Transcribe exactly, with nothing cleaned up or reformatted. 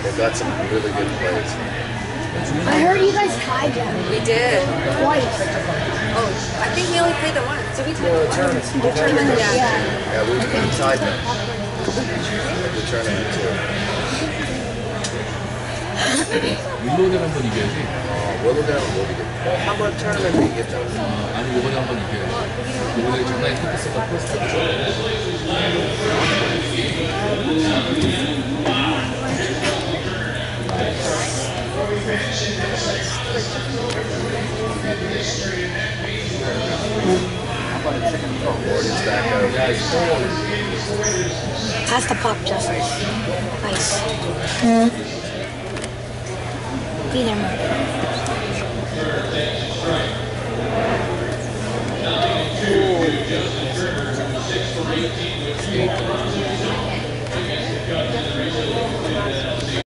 They've got some really good plays. I heard you guys tied them. We did. Twice. Oh, I think we only played them once. Did we tie No, them? tournament. The tournament, yeah. Yeah. Yeah, we, we tied them. The tournament too. 윌로우를 한번 이겨야지. 어, 월로대는 못 이겨. 한번 토너먼트 이겼잖아. 아니 요번에 한번 이겨야지. 요번에 장난이 토크스가 포스트를 줘. Morgan's back out. Pass the puck, Justin. Nice. Be there, Morgan. Skate